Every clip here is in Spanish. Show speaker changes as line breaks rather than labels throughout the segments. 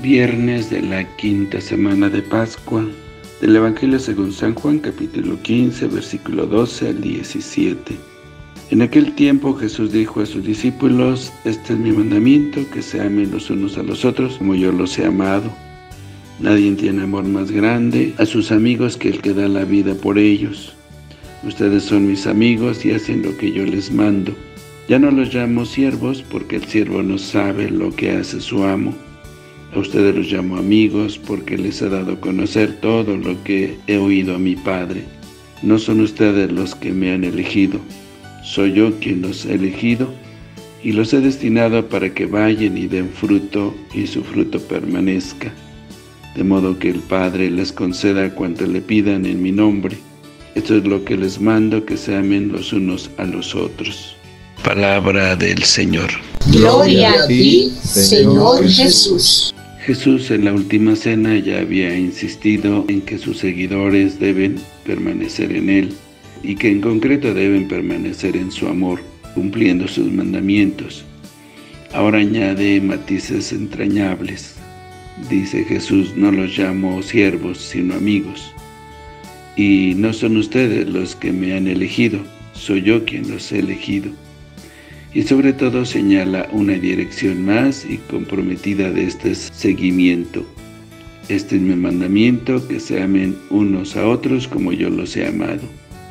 Viernes de la quinta semana de Pascua, del Evangelio según San Juan, capítulo 15, versículo 12 al 17. En aquel tiempo Jesús dijo a sus discípulos: Este es mi mandamiento, que se amen los unos a los otros, como yo los he amado. Nadie tiene amor más grande a sus amigos que el que da la vida por ellos. Ustedes son mis amigos y hacen lo que yo les mando. Ya no los llamo siervos, porque el siervo no sabe lo que hace su amo. A ustedes los llamo amigos, porque les he dado a conocer todo lo que he oído a mi Padre. No son ustedes los que me han elegido, soy yo quien los he elegido, y los he destinado para que vayan y den fruto, y su fruto permanezca, de modo que el Padre les conceda cuanto le pidan en mi nombre. Esto es lo que les mando, que se amen los unos a los otros. Palabra del Señor.
Gloria a ti, Señor Jesús.
Jesús en la última cena ya había insistido en que sus seguidores deben permanecer en Él, y que en concreto deben permanecer en su amor, cumpliendo sus mandamientos. Ahora añade matices entrañables. Dice Jesús: no los llamo siervos, sino amigos. Y no son ustedes los que me han elegido, soy yo quien los he elegido. Y sobre todo señala una dirección más y comprometida de este seguimiento. Este es mi mandamiento, que se amen unos a otros como yo los he amado.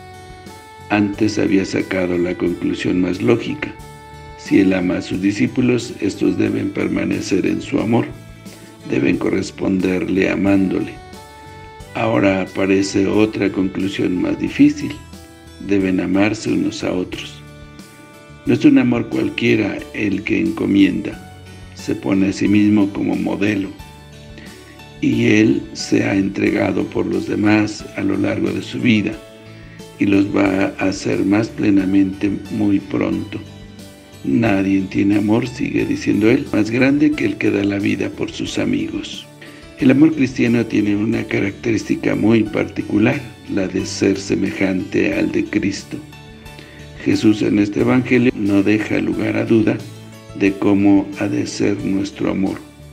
Antes había sacado la conclusión más lógica. Si Él ama a sus discípulos, estos deben permanecer en su amor, deben corresponderle amándole. Ahora aparece otra conclusión más difícil: deben amarse unos a otros. No es un amor cualquiera el que encomienda, se pone a sí mismo como modelo, y Él se ha entregado por los demás a lo largo de su vida, y los va a hacer más plenamente muy pronto. Nadie tiene amor, sigue diciendo Él, más grande que el que da la vida por sus amigos. El amor cristiano tiene una característica muy particular, la de ser semejante al de Cristo. Jesús en este Evangelio no deja lugar a duda de cómo ha de ser nuestro amor.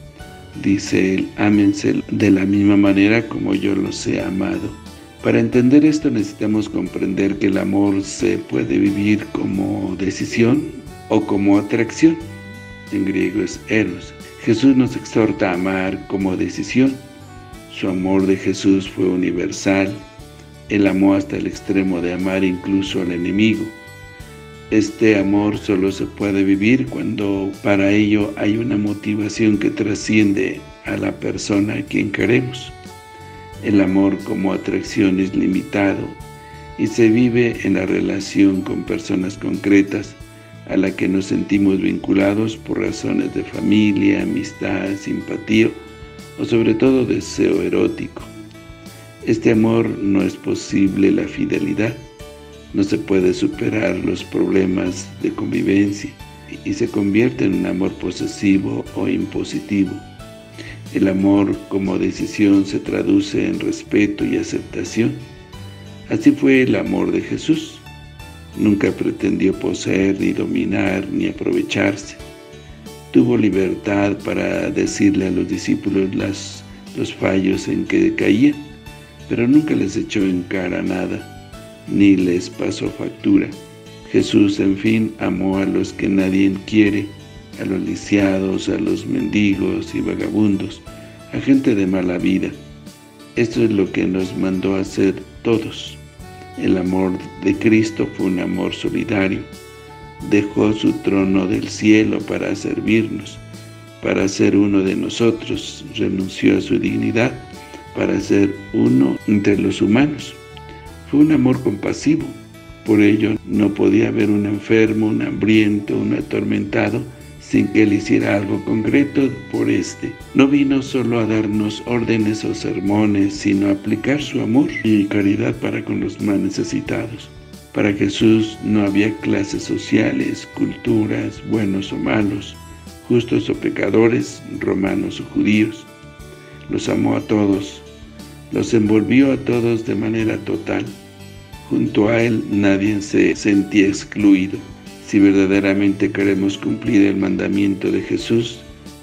Dice Él: ámense de la misma manera como yo los he amado. Para entender esto necesitamos comprender que el amor se puede vivir como decisión o como atracción. En griego es eros. Jesús nos exhorta a amar como decisión. Su amor de Jesús fue universal. Él amó hasta el extremo de amar incluso al enemigo. Este amor solo se puede vivir cuando para ello hay una motivación que trasciende a la persona a quien queremos. El amor como atracción es limitado y se vive en la relación con personas concretas a la que nos sentimos vinculados por razones de familia, amistad, simpatía o sobre todo deseo erótico. Este amor no es posible la fidelidad. No se puede superar los problemas de convivencia y se convierte en un amor posesivo o impositivo. El amor como decisión se traduce en respeto y aceptación. Así fue el amor de Jesús. Nunca pretendió poseer, ni dominar, ni aprovecharse. Tuvo libertad para decirle a los discípulos los fallos en que caían, pero nunca les echó en cara nada, ni les pasó factura. Jesús, en fin, amó a los que nadie quiere, a los lisiados, a los mendigos y vagabundos, a gente de mala vida. Esto es lo que nos mandó a hacer todos. El amor de Cristo fue un amor solidario. Dejó su trono del cielo para servirnos, para ser uno de nosotros. Renunció a su dignidad para ser uno entre los humanos. Fue un amor compasivo. Por ello no podía haber un enfermo, un hambriento, un atormentado sin que Él hiciera algo concreto por este. No vino solo a darnos órdenes o sermones, sino a aplicar su amor y caridad para con los más necesitados. Para Jesús no había clases sociales, culturas, buenos o malos, justos o pecadores, romanos o judíos. Los amó a todos, los envolvió a todos de manera total. Junto a Él nadie se sentía excluido. Si verdaderamente queremos cumplir el mandamiento de Jesús,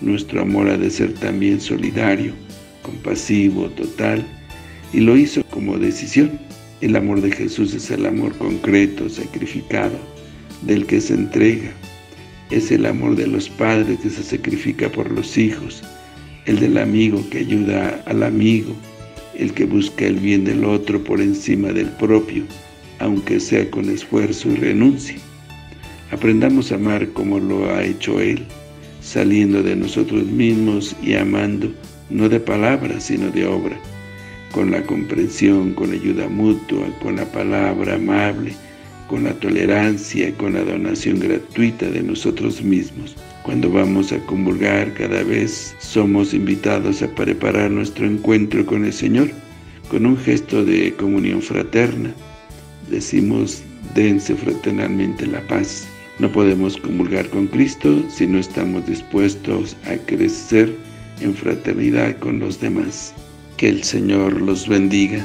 Nuestro amor ha de ser también solidario, compasivo, total, y lo hizo como decisión. El amor de Jesús es el amor concreto, sacrificado, del que se entrega. Es el amor de los padres que se sacrifica por los hijos, el del amigo que ayuda al amigo, el que busca el bien del otro por encima del propio, aunque sea con esfuerzo y renuncia. Aprendamos a amar como lo ha hecho Él, saliendo de nosotros mismos y amando, no de palabra, sino de obra, con la comprensión, con la ayuda mutua, con la palabra amable, con la tolerancia, con la donación gratuita de nosotros mismos. Cuando vamos a comulgar, cada vez somos invitados a preparar nuestro encuentro con el Señor, con un gesto de comunión fraterna. Decimos, dense fraternalmente la paz. No podemos comulgar con Cristo si no estamos dispuestos a crecer en fraternidad con los demás. Que el Señor los bendiga.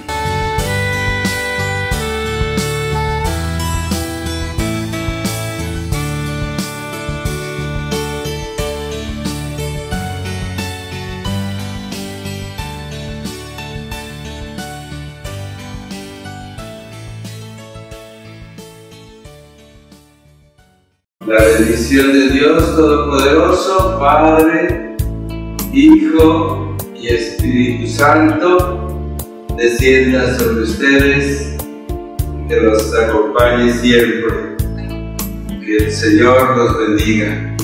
La bendición de Dios Todopoderoso, Padre, Hijo y Espíritu Santo, descienda sobre ustedes, que los acompañe siempre. Que el Señor los bendiga.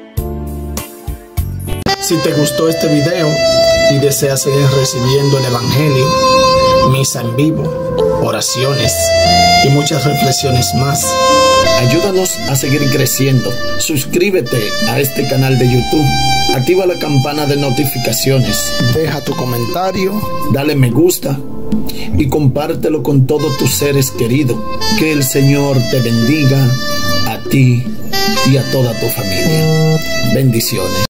Si te gustó este video y deseas seguir recibiendo el Evangelio, misa en vivo, oraciones y muchas reflexiones más, ayúdanos a seguir creciendo. Suscríbete a este canal de YouTube, activa la campana de notificaciones, deja tu comentario, dale me gusta y compártelo con todos tus seres queridos. Que el Señor te bendiga a ti y a toda tu familia. Bendiciones.